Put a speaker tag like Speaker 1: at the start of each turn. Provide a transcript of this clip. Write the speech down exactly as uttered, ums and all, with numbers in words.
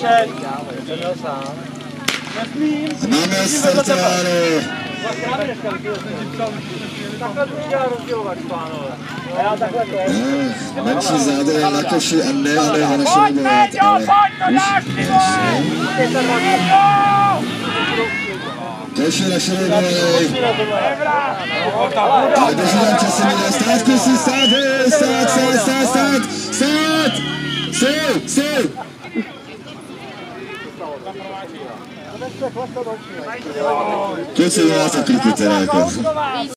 Speaker 1: Večer.
Speaker 2: Máme startováno.
Speaker 1: Takhle to chtěla rozdělovat, pánové. A já takhle to je.
Speaker 2: Menší zádrhej na koši a ne, a ne na naše libovat, ale koši naše libovat. Ale běží nám časem jde. Stát, kusy, stát, hej, stát, stát, stát, stát, stát. Stoj, stoj. Kluci, vy máte kliku teda jako.